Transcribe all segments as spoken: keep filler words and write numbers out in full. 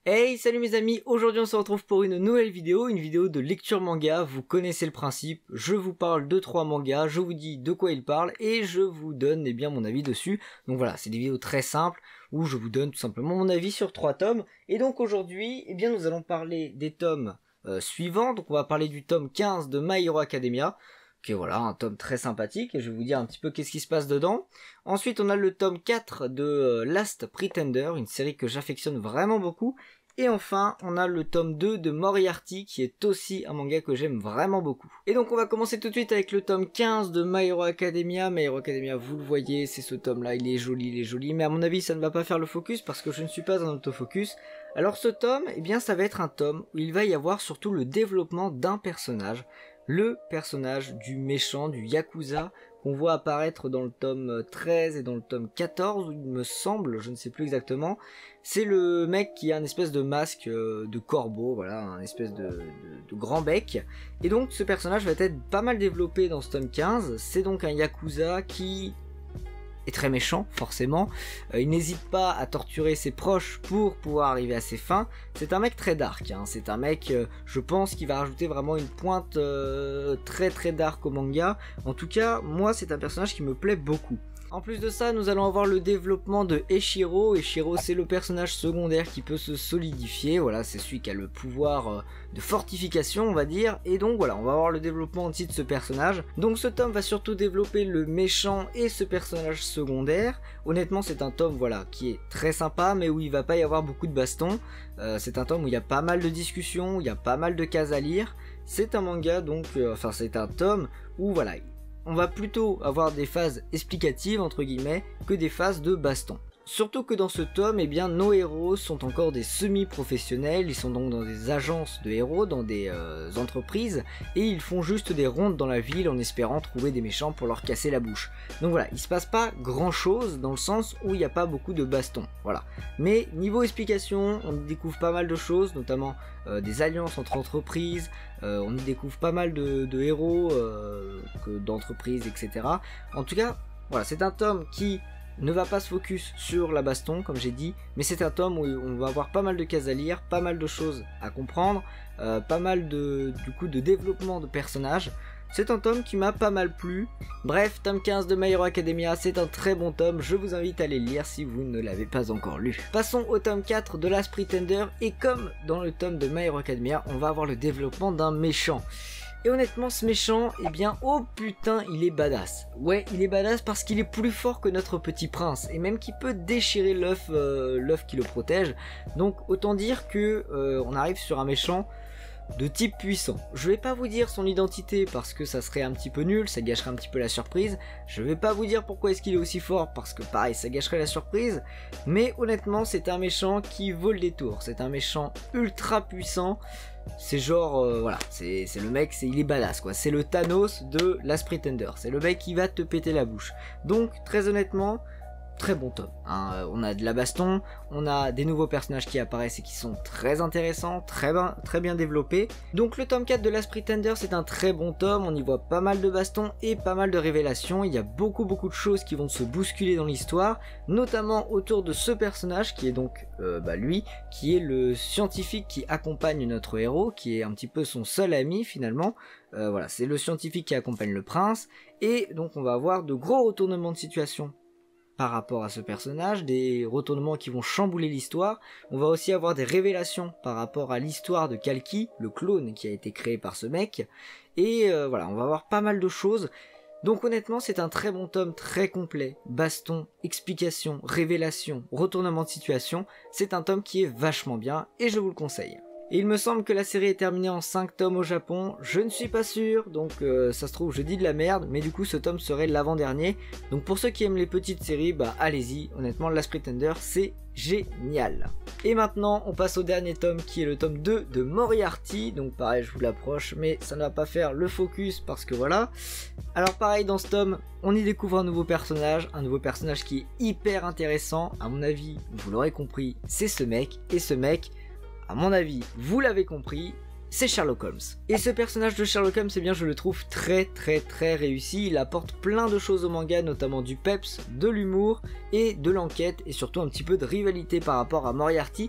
Hey, salut mes amis, aujourd'hui on se retrouve pour une nouvelle vidéo, une vidéo de lecture manga. Vous connaissez le principe, je vous parle de trois mangas, je vous dis de quoi ils parlent et je vous donne eh bien mon avis dessus. Donc voilà, c'est des vidéos très simples où je vous donne tout simplement mon avis sur trois tomes. Et donc aujourd'hui, eh bien nous allons parler des tomes euh, suivants. Donc on va parler du tome quinze de My Hero Academia. Ok, voilà, un tome très sympathique et je vais vous dire un petit peu qu'est-ce qui se passe dedans. Ensuite on a le tome quatre de euh, Last Pretender, une série que j'affectionne vraiment beaucoup. Et enfin, on a le tome deux de Moriarty, qui est aussi un manga que j'aime vraiment beaucoup. Et donc on va commencer tout de suite avec le tome quinze de My Hero Academia. My Hero Academia, vous le voyez, c'est ce tome-là, il est joli, il est joli. Mais à mon avis, ça ne va pas faire le focus parce que je ne suis pas un autofocus. Alors ce tome, eh bien ça va être un tome où il va y avoir surtout le développement d'un personnage. Le personnage du méchant, du Yakuza, qu'on voit apparaître dans le tome treize et dans le tome quatorze, où il me semble, je ne sais plus exactement. C'est le mec qui a une espèce de masque de corbeau, voilà, un espèce de, de, de grand bec. Et donc ce personnage va être pas mal développé dans ce tome quinze. C'est donc un Yakuza qui est très méchant, forcément. Euh, il n'hésite pas à torturer ses proches pour pouvoir arriver à ses fins. C'est un mec très dark, hein. C'est un mec, euh, je pense, qui va rajouter vraiment une pointe euh, très très dark au manga. En tout cas, moi, c'est un personnage qui me plaît beaucoup. En plus de ça, nous allons avoir le développement de Eiichiro. Eiichiro, c'est le personnage secondaire qui peut se solidifier. Voilà, c'est celui qui a le pouvoir de fortification, on va dire. Et donc voilà, on va avoir le développement aussi de ce personnage. Donc ce tome va surtout développer le méchant et ce personnage secondaire. Honnêtement, c'est un tome, voilà, qui est très sympa, mais où il va pas y avoir beaucoup de baston. Euh, c'est un tome où il y a pas mal de discussions, où il y a pas mal de cases à lire. C'est un manga, donc, euh, enfin c'est un tome où voilà, on va plutôt avoir des phases explicatives entre guillemets que des phases de baston. Surtout que dans ce tome, eh bien, nos héros sont encore des semi-professionnels, ils sont donc dans des agences de héros, dans des euh, entreprises, et ils font juste des rondes dans la ville en espérant trouver des méchants pour leur casser la bouche. Donc voilà, il se passe pas grand chose dans le sens où il n'y a pas beaucoup de baston, voilà. Mais niveau explication, on découvre pas mal de choses, notamment euh, des alliances entre entreprises, euh, on y découvre pas mal de, de héros, euh, d'entreprises, et cetera. En tout cas, voilà, c'est un tome qui ne va pas se focus sur la baston comme j'ai dit, mais c'est un tome où on va avoir pas mal de cases à lire, pas mal de choses à comprendre, euh, pas mal de, du coup, de développement de personnages. C'est un tome qui m'a pas mal plu. Bref, tome quinze de My Hero Academia, c'est un très bon tome, je vous invite à le lire si vous ne l'avez pas encore lu. Passons au tome quatre de Last Pretender, et comme dans le tome de My Hero Academia, on va avoir le développement d'un méchant. Et honnêtement, ce méchant, eh bien, oh putain, il est badass. Ouais, il est badass parce qu'il est plus fort que notre petit prince, et même qu'il peut déchirer l'œuf euh, l'œuf qui le protège. Donc autant dire que euh, on arrive sur un méchant de type puissant. Je vais pas vous dire son identité parce que ça serait un petit peu nul, ça gâcherait un petit peu la surprise. Je vais pas vous dire pourquoi est-ce qu'il est aussi fort parce que pareil, ça gâcherait la surprise. Mais honnêtement, c'est un méchant qui vole des tours. C'est un méchant ultra puissant. C'est genre, euh, voilà, c'est le mec, c'est il est badass quoi. C'est le Thanos de Last Pretender. C'est le mec qui va te péter la bouche. Donc, très honnêtement, très bon tome, hein. On a de la baston, on a des nouveaux personnages qui apparaissent et qui sont très intéressants, très bien, très bien développés. Donc le tome quatre de Last Pretender, c'est un très bon tome, on y voit pas mal de baston et pas mal de révélations. Il y a beaucoup beaucoup de choses qui vont se bousculer dans l'histoire, notamment autour de ce personnage qui est donc euh, bah, lui, qui est le scientifique qui accompagne notre héros, qui est un petit peu son seul ami finalement. Euh, voilà, c'est le scientifique qui accompagne le prince, et donc on va avoir de gros retournements de situation par rapport à ce personnage, des retournements qui vont chambouler l'histoire. On va aussi avoir des révélations par rapport à l'histoire de Kalki, le clone qui a été créé par ce mec. Et euh, voilà, on va avoir pas mal de choses. Donc honnêtement, c'est un très bon tome, très complet. Baston, explication, révélation, retournement de situation. C'est un tome qui est vachement bien et je vous le conseille. Et il me semble que la série est terminée en cinq tomes au Japon, je ne suis pas sûr, donc euh, ça se trouve je dis de la merde, mais du coup ce tome serait l'avant-dernier. Donc pour ceux qui aiment les petites séries, bah allez-y, honnêtement Last Pretender c'est génial. Et maintenant on passe au dernier tome qui est le tome deux de Moriarty, donc pareil je vous l'approche, mais ça ne va pas faire le focus parce que voilà. Alors pareil dans ce tome, on y découvre un nouveau personnage, un nouveau personnage qui est hyper intéressant, à mon avis, vous l'aurez compris, c'est ce mec, et ce mec, à mon avis, vous l'avez compris, c'est Sherlock Holmes. Et ce personnage de Sherlock Holmes, eh bien, je le trouve très très très réussi. Il apporte plein de choses au manga, notamment du peps, de l'humour et de l'enquête, et surtout un petit peu de rivalité par rapport à Moriarty.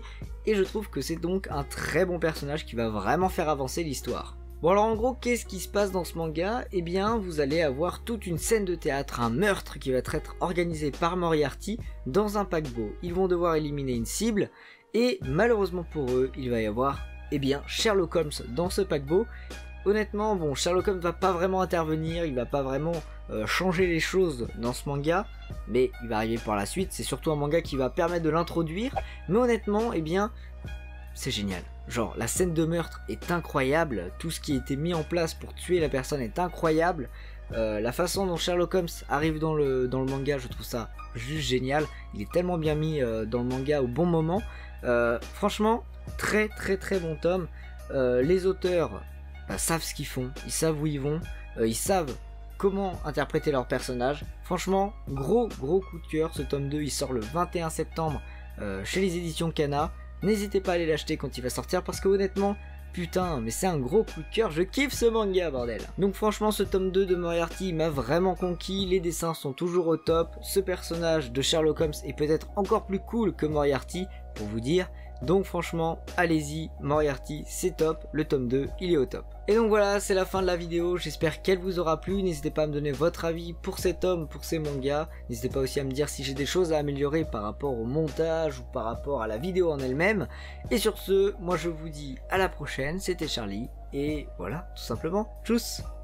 et je trouve que c'est donc un très bon personnage qui va vraiment faire avancer l'histoire. Bon alors en gros, qu'est-ce qui se passe dans ce manga? Eh bien vous allez avoir toute une scène de théâtre, un meurtre qui va être organisé par Moriarty dans un paquebot. Ils vont devoir éliminer une cible et malheureusement pour eux, il va y avoir eh bien Sherlock Holmes dans ce paquebot. Honnêtement, bon, Sherlock Holmes va pas vraiment intervenir, il va pas vraiment euh, changer les choses dans ce manga, mais il va arriver par la suite, c'est surtout un manga qui va permettre de l'introduire, mais honnêtement, eh bien, c'est génial. Genre, la scène de meurtre est incroyable, tout ce qui a été mis en place pour tuer la personne est incroyable, euh, la façon dont Sherlock Holmes arrive dans le, dans le manga, je trouve ça juste génial, il est tellement bien mis euh, dans le manga au bon moment, euh, franchement, très très très bon tome, euh, les auteurs bah, savent ce qu'ils font, ils savent où ils vont, euh, ils savent comment interpréter leur personnage, franchement, gros gros coup de cœur, ce tome deux il sort le vingt et un septembre euh, chez les éditions Kana. N'hésitez pas à aller l'acheter quand il va sortir parce que honnêtement, putain, mais c'est un gros coup de cœur, je kiffe ce manga bordel. Donc franchement ce tome deux de Moriarty m'a vraiment conquis, les dessins sont toujours au top, ce personnage de Sherlock Holmes est peut-être encore plus cool que Moriarty pour vous dire. Donc franchement, allez-y, Moriarty, c'est top, le tome deux, il est au top. Et donc voilà, c'est la fin de la vidéo, j'espère qu'elle vous aura plu, n'hésitez pas à me donner votre avis pour cet tome, pour ces mangas, n'hésitez pas aussi à me dire si j'ai des choses à améliorer par rapport au montage ou par rapport à la vidéo en elle-même. Et sur ce, moi je vous dis à la prochaine, c'était Charlie, et voilà, tout simplement, tchuss.